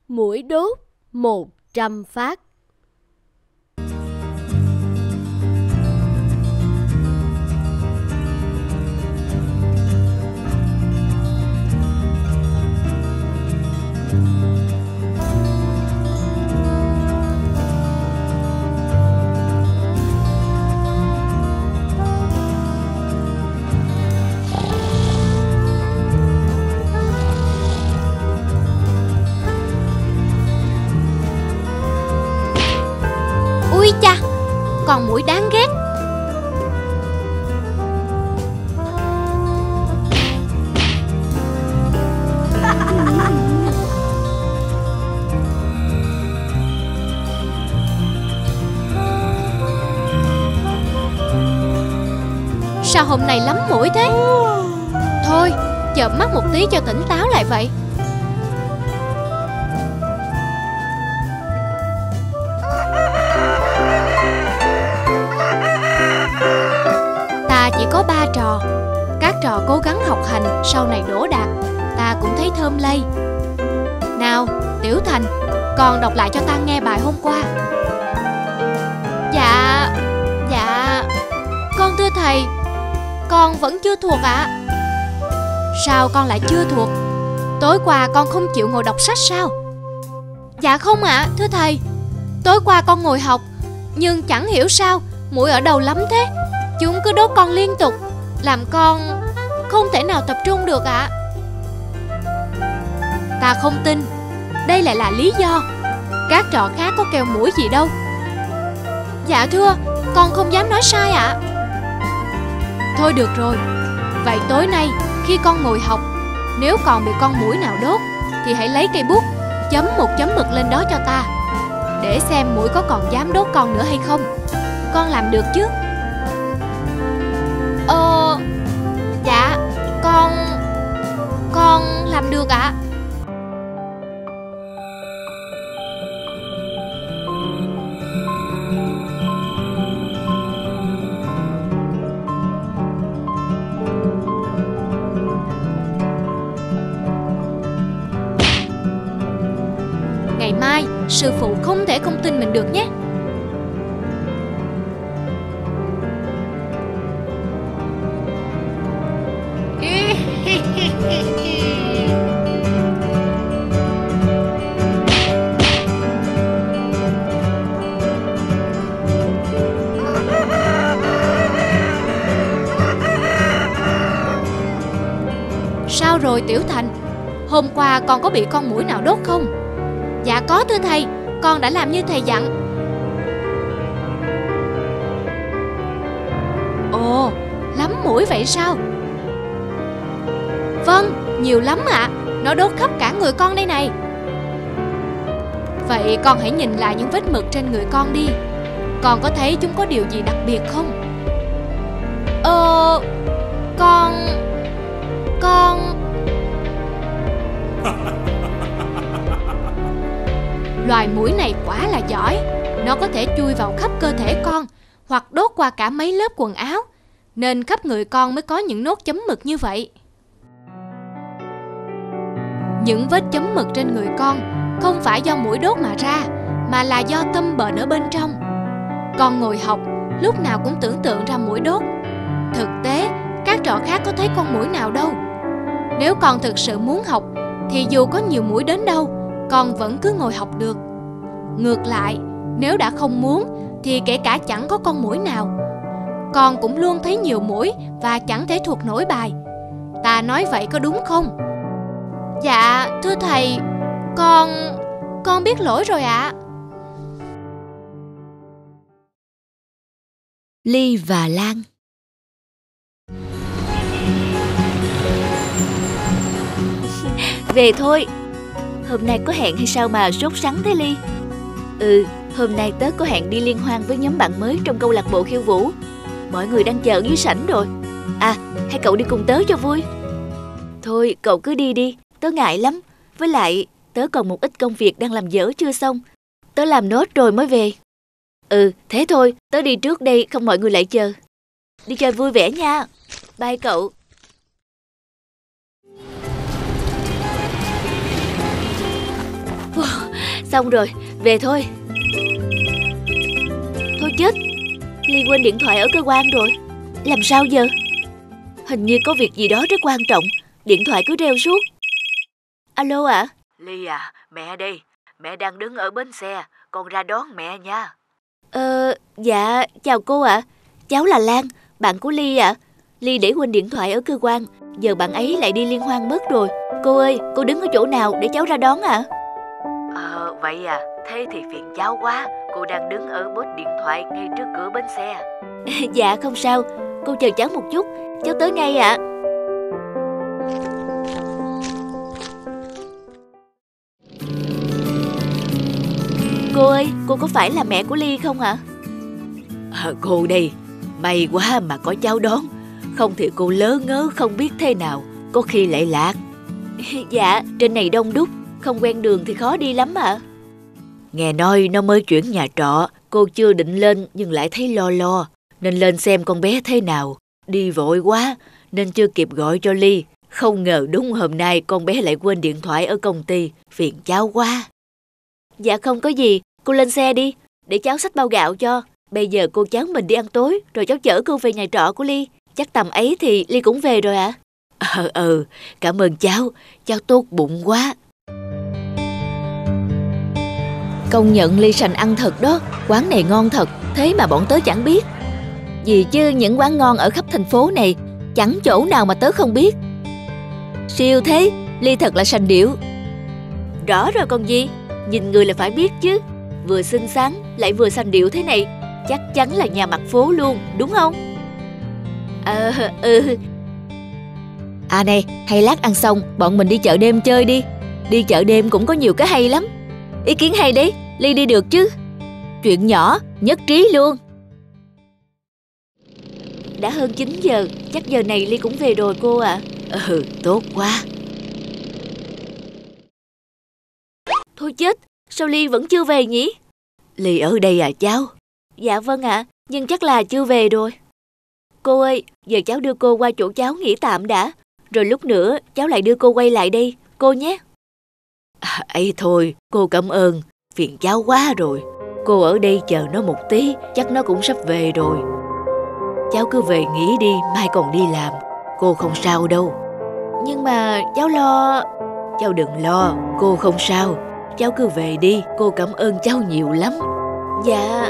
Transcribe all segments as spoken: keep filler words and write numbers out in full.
Muỗi đốt một trăm phát. Ui cha, con muỗi đáng ghét. Sao hôm nay lắm muỗi thế? Thôi, chợp mắt một tí cho tỉnh táo lại vậy. Ta chỉ có ba trò. Các trò cố gắng học hành, sau này đỗ đạt, ta cũng thấy thơm lây. Nào, Tiểu Thành, con đọc lại cho ta nghe bài hôm qua. Dạ, dạ, con thưa thầy, con vẫn chưa thuộc ạ. À. Sao con lại chưa thuộc? Tối qua con không chịu ngồi đọc sách sao? Dạ không ạ, à, thưa thầy. Tối qua con ngồi học, nhưng chẳng hiểu sao muỗi ở đầu lắm thế. Chúng cứ đốt con liên tục, làm con không thể nào tập trung được ạ. À. Ta không tin. Đây lại là lý do. Các trò khác có kêu muỗi gì đâu. Dạ thưa, con không dám nói sai ạ. À. Thôi được rồi. Vậy tối nay khi con ngồi học, nếu còn bị con muỗi nào đốt thì hãy lấy cây bút, chấm một chấm mực lên đó cho ta, để xem muỗi có còn dám đốt con nữa hay không. Con làm được chứ? Ờ... Dạ, con... Con làm được ạ. À. Ngày mai, sư phụ không thể không tin mình được nhé. Sao rồi Tiểu Thành? Hôm qua con có bị con muỗi nào đốt không? Dạ có thưa thầy, con đã làm như thầy dặn. Ồ, lắm muỗi vậy sao? Vâng, nhiều lắm ạ. À. Nó đốt khắp cả người con đây này. Vậy con hãy nhìn lại những vết mực trên người con đi. Con có thấy chúng có điều gì đặc biệt không? Ờ... Con... Con... Loài muỗi này quả là giỏi. Nó có thể chui vào khắp cơ thể con, hoặc đốt qua cả mấy lớp quần áo, nên khắp người con mới có những nốt chấm mực như vậy. Những vết chấm mực trên người con không phải do muỗi đốt mà ra, mà là do tâm bệnh ở bên trong. Con ngồi học, lúc nào cũng tưởng tượng ra muỗi đốt. Thực tế, các trò khác có thấy con muỗi nào đâu. Nếu con thực sự muốn học, thì dù có nhiều muỗi đến đâu, con vẫn cứ ngồi học được. Ngược lại, nếu đã không muốn, thì kể cả chẳng có con muỗi nào, con cũng luôn thấy nhiều muỗi và chẳng thể thuộc nổi bài. Ta nói vậy có đúng không? Dạ, thưa thầy, con... con biết lỗi rồi ạ. À. Ly và Lan. Về thôi. Hôm nay có hẹn hay sao mà sốt sắng thế Ly? Ừ, hôm nay tớ có hẹn đi liên hoan với nhóm bạn mới trong câu lạc bộ khiêu vũ. Mọi người đang chờ dưới sảnh rồi. À, hay cậu đi cùng tớ cho vui? Thôi, cậu cứ đi đi, tớ ngại lắm. Với lại, tớ còn một ít công việc đang làm dở chưa xong. Tớ làm nốt rồi mới về. Ừ, thế thôi, tớ đi trước đây, không mọi người lại chờ. Đi chơi vui vẻ nha. Bye cậu. Xong rồi, về thôi. Thôi chết, Ly quên điện thoại ở cơ quan rồi. Làm sao giờ? Hình như có việc gì đó rất quan trọng. Điện thoại cứ reo suốt. Alo ạ? À? Ly à, mẹ đây. Mẹ đang đứng ở bến xe. Con ra đón mẹ nha. Ờ, dạ, chào cô ạ. À. Cháu là Lan, bạn của Ly ạ. À. Ly để quên điện thoại ở cơ quan. Giờ bạn ấy lại đi liên hoan mất rồi. Cô ơi, cô đứng ở chỗ nào để cháu ra đón ạ? À? Ờ, vậy à, thế thì phiền cháu quá. Cô đang đứng ở bốt điện thoại ngay trước cửa bến xe. Dạ không sao, cô chờ cháu một chút, cháu tới ngay ạ. À. Cô ơi, cô có phải là mẹ của Ly không ạ? À? À, cô đây, may quá mà có cháu đón. Không thì cô lớ ngớ không biết thế nào, có khi lại lạc. Dạ, trên này đông đúc, không quen đường thì khó đi lắm ạ. À. Nghe nói nó mới chuyển nhà trọ, cô chưa định lên nhưng lại thấy lo lo, nên lên xem con bé thế nào. Đi vội quá nên chưa kịp gọi cho Ly. Không ngờ đúng hôm nay con bé lại quên điện thoại ở công ty, phiền cháu quá. Dạ không có gì, cô lên xe đi, để cháu xách bao gạo cho. Bây giờ cô cháu mình đi ăn tối, rồi cháu chở cô về nhà trọ của Ly. Chắc tầm ấy thì Ly cũng về rồi ạ. À? Ờ, ừ, cảm ơn cháu, cháu tốt bụng quá. Công nhận Ly sành ăn thật đó, quán này ngon thật, thế mà bọn tớ chẳng biết. Vì chứ những quán ngon ở khắp thành phố này, chẳng chỗ nào mà tớ không biết. Siêu thế, Ly thật là sành điệu. Rõ rồi còn gì, nhìn người là phải biết chứ. Vừa xinh xắn, lại vừa sành điệu thế này, chắc chắn là nhà mặt phố luôn, đúng không? Ờ, ừ. À này, hay lát ăn xong, bọn mình đi chợ đêm chơi đi. Đi chợ đêm cũng có nhiều cái hay lắm. Ý kiến hay đấy, Ly đi được chứ. Chuyện nhỏ, nhất trí luôn. Đã hơn chín giờ, chắc giờ này Ly cũng về rồi cô ạ. À. Ừ, tốt quá. Thôi chết, sao Ly vẫn chưa về nhỉ? Ly ở đây à cháu? Dạ vâng ạ, à, nhưng chắc là chưa về rồi. Cô ơi, giờ cháu đưa cô qua chỗ cháu nghỉ tạm đã. Rồi lúc nữa cháu lại đưa cô quay lại đây, cô nhé. À, ấy thôi, cô cảm ơn, phiền cháu quá rồi. Cô ở đây chờ nó một tí, chắc nó cũng sắp về rồi. Cháu cứ về nghỉ đi, mai còn đi làm. Cô không sao đâu. Nhưng mà cháu lo... Cháu đừng lo, cô không sao. Cháu cứ về đi, cô cảm ơn cháu nhiều lắm. Dạ.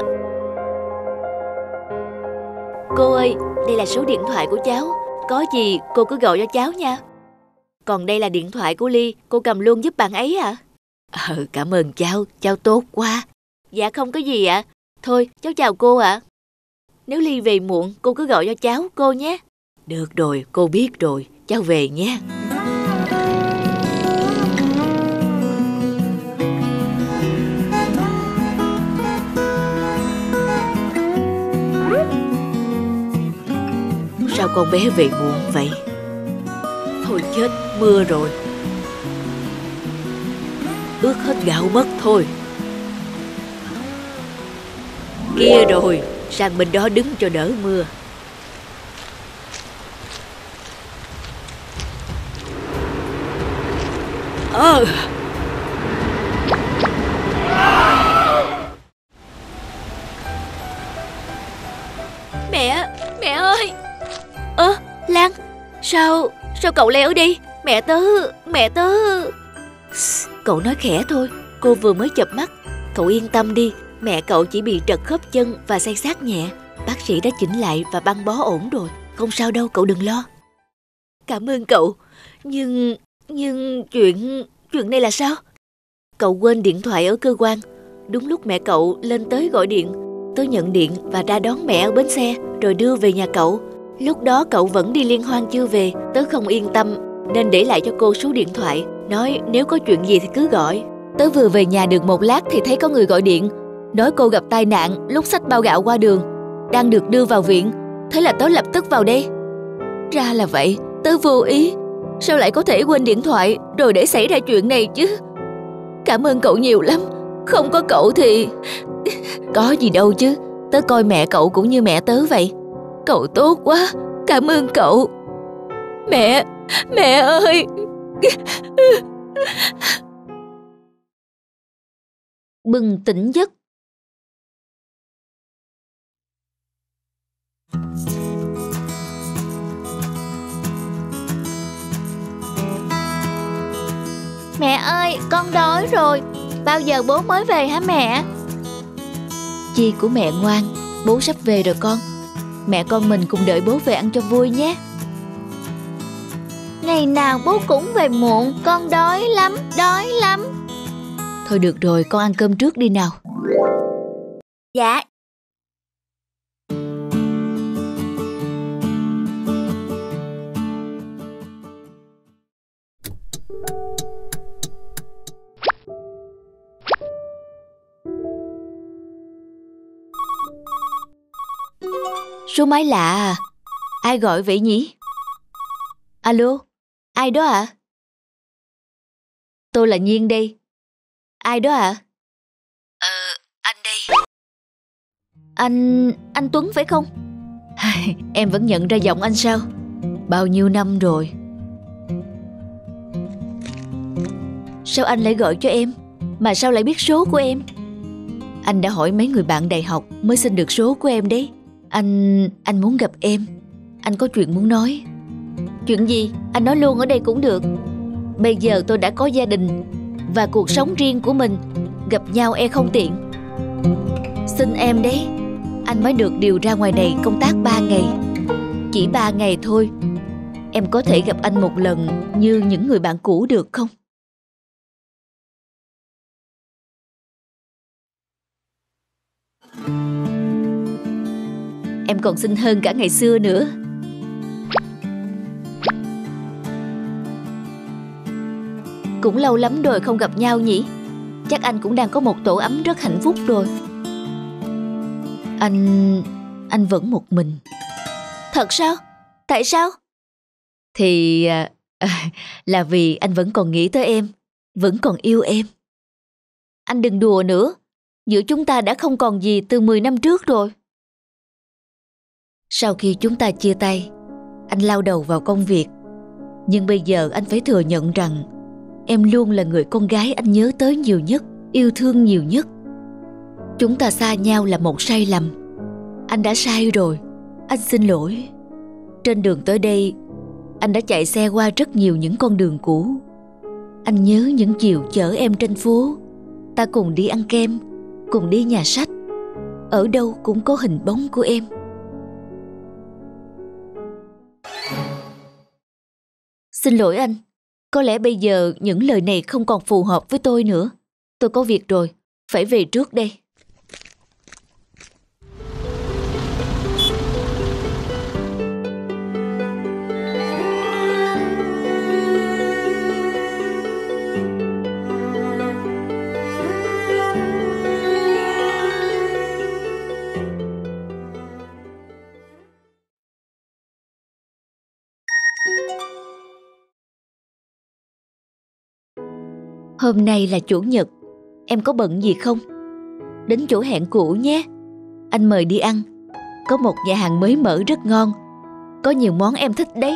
Cô ơi, đây là số điện thoại của cháu. Có gì cô cứ gọi cho cháu nha. Còn đây là điện thoại của Ly, cô cầm luôn giúp bạn ấy à? Ờ, cảm ơn cháu, cháu tốt quá. Dạ không có gì ạ. À. Thôi, cháu chào cô ạ. À. Nếu Ly về muộn, cô cứ gọi cho cháu, cô nhé. Được rồi, cô biết rồi, cháu về nhé. Sao con bé về muộn vậy? Thôi chết, mưa rồi. Ướt hết gạo mất thôi. Kia rồi, sang bên đó đứng cho đỡ mưa. Ờ Mẹ, mẹ ơi. Ơ, à, Lan, sao, sao cậu lại ở đây? Mẹ tớ, mẹ tớ... Cậu nói khẽ thôi, cô vừa mới chợp mắt. Cậu yên tâm đi, mẹ cậu chỉ bị trật khớp chân và say sát nhẹ. Bác sĩ đã chỉnh lại và băng bó ổn rồi. Không sao đâu, cậu đừng lo. Cảm ơn cậu. Nhưng, nhưng chuyện, chuyện này là sao? Cậu quên điện thoại ở cơ quan. Đúng lúc mẹ cậu lên tới gọi điện, tớ nhận điện và ra đón mẹ ở bến xe, rồi đưa về nhà cậu. Lúc đó cậu vẫn đi liên hoan chưa về, tớ không yên tâm nên để lại cho cô số điện thoại, nói nếu có chuyện gì thì cứ gọi. Tớ vừa về nhà được một lát thì thấy có người gọi điện, nói cô gặp tai nạn lúc xách bao gạo qua đường, đang được đưa vào viện. Thế là tớ lập tức vào đây. Ra là vậy, tớ vô ý. Sao lại có thể quên điện thoại rồi để xảy ra chuyện này chứ? Cảm ơn cậu nhiều lắm. Không có cậu thì... Có gì đâu chứ, tớ coi mẹ cậu cũng như mẹ tớ vậy. Cậu tốt quá, cảm ơn cậu. Mẹ, mẹ ơi. bừng tỉnh giấc. Mẹ ơi, con đói rồi. Bao giờ bố mới về hả mẹ? Chi của mẹ ngoan, bố sắp về rồi con. Mẹ con mình cùng đợi bố về ăn cho vui nhé. Ngày nào bố cũng về muộn, con đói lắm, đói lắm. Thôi được rồi, con ăn cơm trước đi nào. Dạ. Số máy lạ à? Ai gọi vậy nhỉ? Alo, ai đó ạ? À? Tôi là Nhiên đây. Ai đó ạ? À? Ờ, anh đây. Anh... anh Tuấn phải không? Em vẫn nhận ra giọng anh sao? Bao nhiêu năm rồi. Sao anh lại gọi cho em? Mà sao lại biết số của em? Anh đã hỏi mấy người bạn đại học mới xin được số của em đấy. Anh... anh muốn gặp em. Anh có chuyện muốn nói. Chuyện gì? Anh nói luôn ở đây cũng được. Bây giờ tôi đã có gia đình và cuộc sống riêng của mình. Gặp nhau e không tiện. Xin em đấy. Anh mới được điều ra ngoài này công tác ba ngày. Chỉ ba ngày thôi. Em có thể gặp anh một lần như những người bạn cũ được không? Em còn xinh hơn cả ngày xưa nữa. Cũng lâu lắm rồi không gặp nhau nhỉ? Chắc anh cũng đang có một tổ ấm rất hạnh phúc rồi. Anh... anh vẫn một mình. Thật sao? Tại sao? Thì... À, là vì anh vẫn còn nghĩ tới em. Vẫn còn yêu em. Anh đừng đùa nữa. Giữa chúng ta đã không còn gì từ mười năm trước rồi. Sau khi chúng ta chia tay, anh lao đầu vào công việc. Nhưng bây giờ anh phải thừa nhận rằng em luôn là người con gái anh nhớ tới nhiều nhất, yêu thương nhiều nhất. Chúng ta xa nhau là một sai lầm. Anh đã sai rồi. Anh xin lỗi. Trên đường tới đây, anh đã chạy xe qua rất nhiều những con đường cũ. Anh nhớ những chiều chở em trên phố. Ta cùng đi ăn kem, cùng đi nhà sách. Ở đâu cũng có hình bóng của em. Xin lỗi anh. Có lẽ bây giờ những lời này không còn phù hợp với tôi nữa. Tôi có việc rồi, phải về trước đây. Hôm nay là chủ nhật, em có bận gì không? Đến chỗ hẹn cũ nhé. Anh mời đi ăn. Có một nhà hàng mới mở rất ngon. Có nhiều món em thích đấy.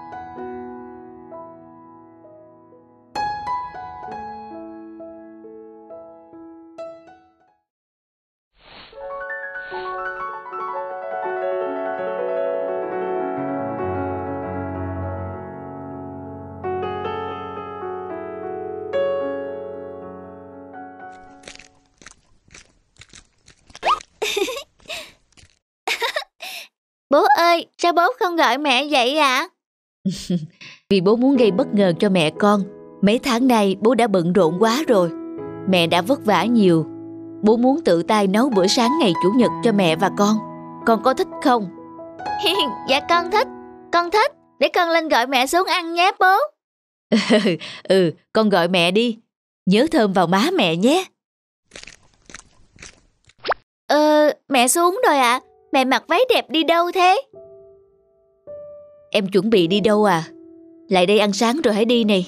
Bố ơi, sao bố không gọi mẹ vậy ạ? À? Vì bố muốn gây bất ngờ cho mẹ con. Mấy tháng nay bố đã bận rộn quá rồi. Mẹ đã vất vả nhiều. Bố muốn tự tay nấu bữa sáng ngày Chủ nhật cho mẹ và con. Con có thích không? Dạ con thích. Con thích. Để con lên gọi mẹ xuống ăn nhé bố. Ừ, con gọi mẹ đi. Nhớ thơm vào má mẹ nhé. Ờ, mẹ xuống rồi ạ. À? Mẹ mặc váy đẹp đi đâu thế? Em chuẩn bị đi đâu à? Lại đây ăn sáng rồi hãy đi này.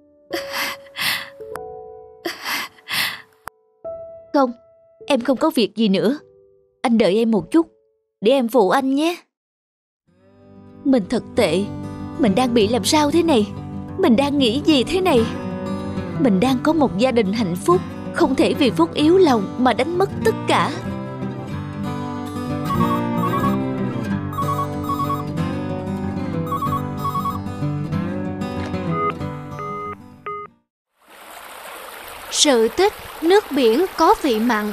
Không, em không có việc gì nữa. Anh đợi em một chút, để em phụ anh nhé. Mình thật tệ. Mình đang bị làm sao thế này? Mình đang nghĩ gì thế này? Mình đang có một gia đình hạnh phúc, không thể vì phút yếu lòng mà đánh mất tất cả. Sự tích nước biển có vị mặn.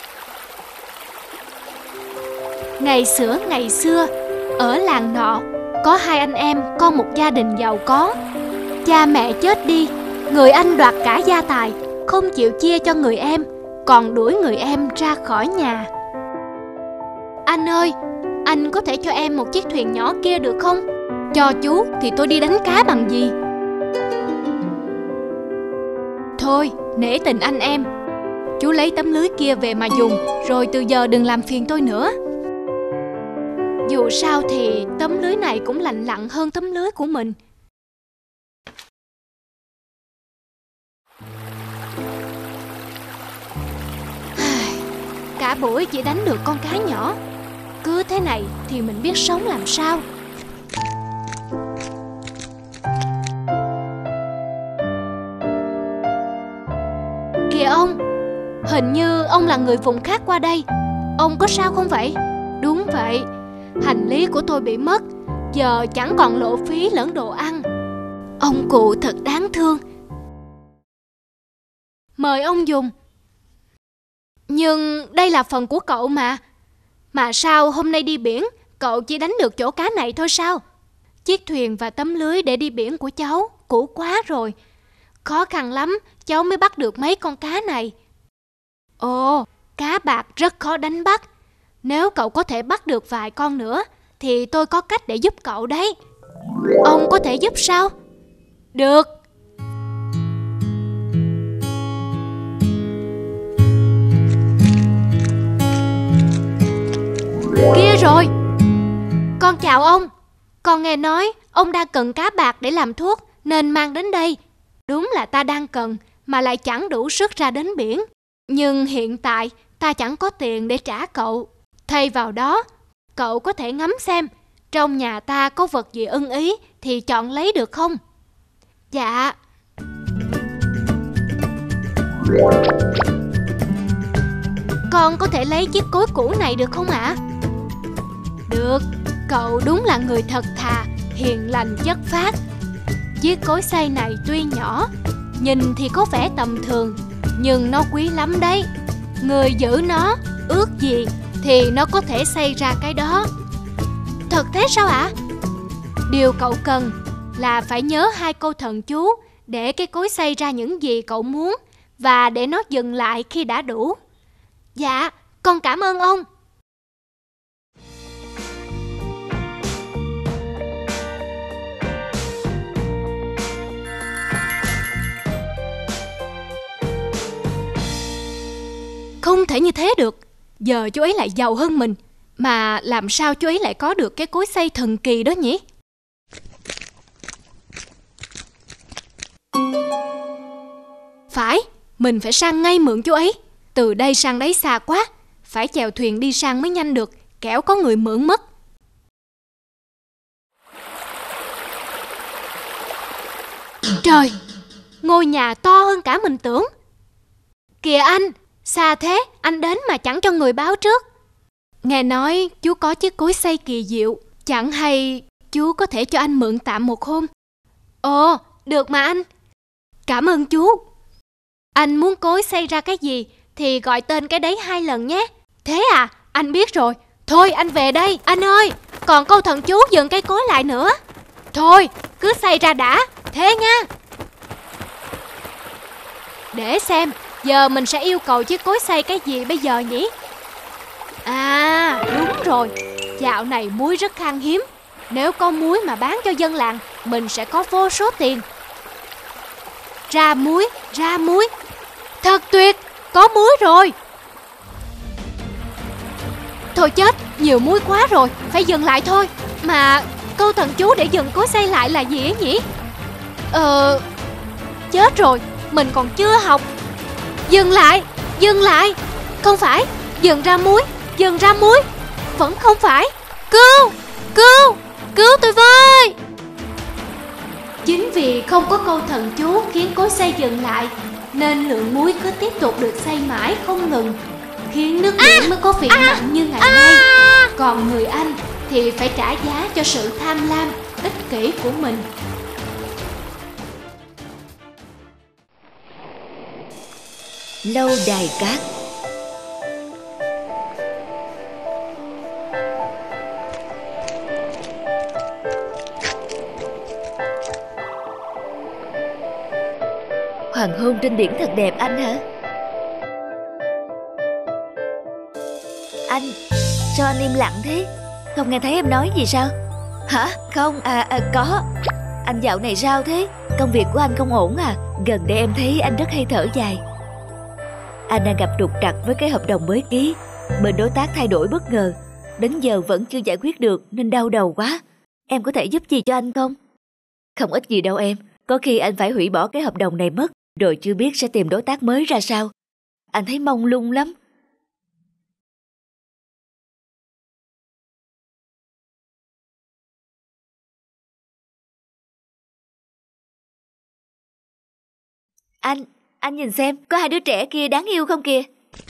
Ngày xưa ngày xưa, ở làng nọ có hai anh em con một gia đình giàu có. Cha mẹ chết đi, người anh đoạt cả gia tài, không chịu chia cho người em, còn đuổi người em ra khỏi nhà. Anh ơi, anh có thể cho em một chiếc thuyền nhỏ kia được không? Cho chú thì tôi đi đánh cá bằng gì? Thôi, nể tình anh em, chú lấy tấm lưới kia về mà dùng, rồi từ giờ đừng làm phiền tôi nữa. Dù sao thì tấm lưới này cũng lành lặn hơn tấm lưới của mình. Cả buổi chỉ đánh được con cá nhỏ. Cứ thế này thì mình biết sống làm sao. Kìa ông, hình như ông là người vùng khác qua đây. Ông có sao không vậy? Đúng vậy, hành lý của tôi bị mất, giờ chẳng còn lộ phí lẫn đồ ăn. Ông cụ thật đáng thương. Mời ông dùng. Nhưng đây là phần của cậu mà. Mà sao hôm nay đi biển cậu chỉ đánh được chỗ cá này thôi sao? Chiếc thuyền và tấm lưới để đi biển của cháu cũ quá rồi. Khó khăn lắm cháu mới bắt được mấy con cá này. Ồ, cá bạc rất khó đánh bắt. Nếu cậu có thể bắt được vài con nữa thì tôi có cách để giúp cậu đấy. Ông có thể giúp sao? Được. Kia rồi. Con chào ông. Con nghe nói ông đang cần cá bạc để làm thuốc nên mang đến đây. Đúng là ta đang cần mà lại chẳng đủ sức ra đến biển. Nhưng hiện tại ta chẳng có tiền để trả cậu. Thay vào đó, cậu có thể ngắm xem trong nhà ta có vật gì ưng ý thì chọn lấy được không? Dạ. Con có thể lấy chiếc cối cũ này được không ạ? Được, cậu đúng là người thật thà, hiền lành chất phác. Chiếc cối xay này tuy nhỏ, nhìn thì có vẻ tầm thường, nhưng nó quý lắm đấy. Người giữ nó, ước gì thì nó có thể xay ra cái đó. Thật thế sao ạ? Điều cậu cần là phải nhớ hai câu thần chú để cái cối xay ra những gì cậu muốn và để nó dừng lại khi đã đủ. Dạ, con cảm ơn ông. Không thể như thế được. Giờ chú ấy lại giàu hơn mình. Mà làm sao chú ấy lại có được cái cối xay thần kỳ đó nhỉ? Phải, mình phải sang ngay mượn chú ấy. Từ đây sang đấy xa quá, phải chèo thuyền đi sang mới nhanh được, kẻo có người mượn mất. Trời, ngôi nhà to hơn cả mình tưởng. Kìa anh, xa thế, anh đến mà chẳng cho người báo trước. Nghe nói chú có chiếc cối xay kỳ diệu, chẳng hay chú có thể cho anh mượn tạm một hôm. Ồ, được mà anh. Cảm ơn chú. Anh muốn cối xay ra cái gì thì gọi tên cái đấy hai lần nhé. Thế à, anh biết rồi. Thôi anh về đây, anh ơi. Còn câu thần chú dừng cây cối lại nữa. Thôi, cứ xay ra đã, thế nha. Để xem, giờ mình sẽ yêu cầu chiếc cối xay cái gì bây giờ nhỉ? À, đúng rồi. Dạo này muối rất khan hiếm. Nếu có muối mà bán cho dân làng, mình sẽ có vô số tiền. Ra muối, ra muối. Thật tuyệt, có muối rồi. Thôi chết, nhiều muối quá rồi, phải dừng lại thôi. Mà câu thần chú để dừng cối xay lại là gì ấy nhỉ? Ờ... Chết rồi, mình còn chưa học. Dừng lại, dừng lại. Không phải, dừng ra muối, dừng ra muối. Vẫn không phải. Cứu, cứu, cứu tôi với. Chính vì không có câu thần chú khiến cối xay dừng lại, nên lượng muối cứ tiếp tục được xay mãi không ngừng, khiến nước biển mới có vị mặn như ngày nay. Còn người Anh thì phải trả giá cho sự tham lam, ích kỷ của mình. Lâu đài cát. Hoàng hôn trên biển thật đẹp anh hả? Anh, sao anh im lặng thế? Không nghe thấy em nói gì sao? Hả? Không, à, à có. Anh dạo này sao thế? Công việc của anh không ổn à? Gần đây em thấy anh rất hay thở dài. Anh đang gặp trục trặc với cái hợp đồng mới ký. Bên đối tác thay đổi bất ngờ, đến giờ vẫn chưa giải quyết được nên đau đầu quá. Em có thể giúp gì cho anh không? Không ít gì đâu em. Có khi anh phải hủy bỏ cái hợp đồng này mất, rồi chưa biết sẽ tìm đối tác mới ra sao. Anh thấy mông lung lắm. Anh, anh nhìn xem, có hai đứa trẻ kia đáng yêu không kìa?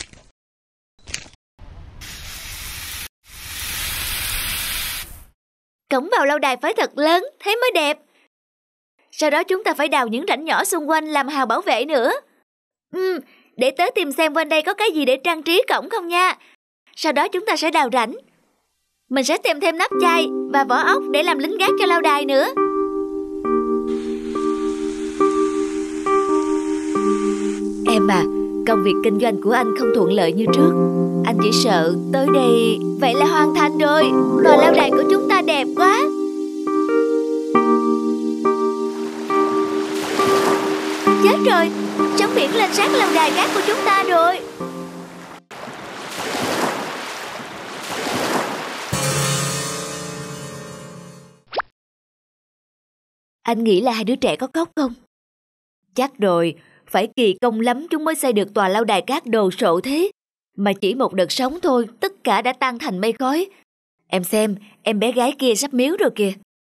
Cổng vào lâu đài phải thật lớn, thế mới đẹp. Sau đó chúng ta phải đào những rãnh nhỏ xung quanh làm hào bảo vệ nữa. Ừ, để tớ tìm xem quanh đây có cái gì để trang trí cổng không nha. Sau đó chúng ta sẽ đào rãnh. Mình sẽ tìm thêm nắp chai và vỏ ốc để làm lính gác cho lâu đài nữa. Em à, công việc kinh doanh của anh không thuận lợi như trước. Anh chỉ sợ tới đây. Vậy là hoàn thành rồi. Tòa lâu đài của chúng ta đẹp quá. Chết rồi, sóng biển lên sát lâu đài cát của chúng ta rồi. Anh nghĩ là hai đứa trẻ có khóc không? Chắc rồi, phải kỳ công lắm chúng mới xây được tòa lâu đài cát đồ sộ thế. Mà chỉ một đợt sóng thôi, tất cả đã tan thành mây khói. Em xem, em bé gái kia sắp miếu rồi kìa.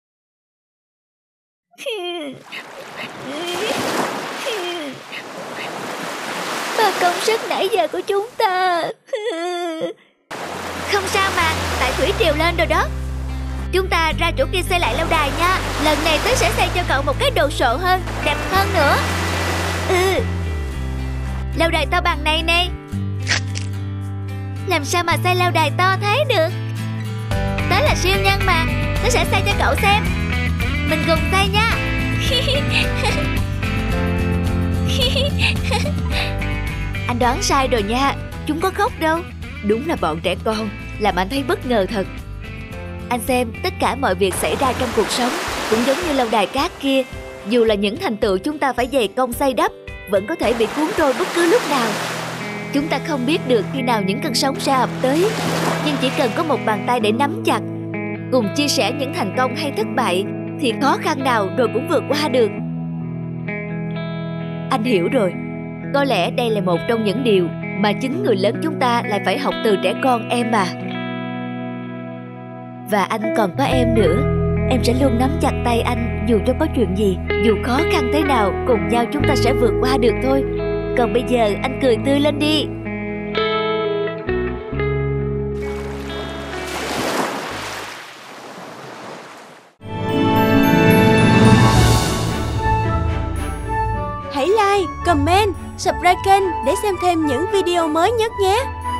Bao công sức nãy giờ của chúng ta. Không sao mà, tại thủy triều lên rồi đó. Chúng ta ra chỗ kia xây lại lâu đài nha. Lần này tớ sẽ xây cho cậu một cái đồ sộ hơn, đẹp hơn nữa. Ừ, lâu đài to bằng này nè. Làm sao mà xây lâu đài to thế được? Tớ là siêu nhân mà, tớ sẽ xây cho cậu xem. Mình cùng xây nha. Anh đoán sai rồi nha, chúng có khóc đâu. Đúng là bọn trẻ con, làm anh thấy bất ngờ thật. Anh xem, tất cả mọi việc xảy ra trong cuộc sống cũng giống như lâu đài cát kia. Dù là những thành tựu chúng ta phải dày công xây đắp, vẫn có thể bị cuốn trôi bất cứ lúc nào. Chúng ta không biết được khi nào những cơn sóng sẽ ập tới, nhưng chỉ cần có một bàn tay để nắm chặt, cùng chia sẻ những thành công hay thất bại, thì khó khăn nào rồi cũng vượt qua được. Anh hiểu rồi. Có lẽ đây là một trong những điều mà chính người lớn chúng ta lại phải học từ trẻ con em à. Và anh còn có em nữa. Em sẽ luôn nắm chặt tay anh dù cho có chuyện gì, dù khó khăn thế nào, cùng nhau chúng ta sẽ vượt qua được thôi. Còn bây giờ anh cười tươi lên đi. Hãy like, comment, subscribe kênh để xem thêm những video mới nhất nhé.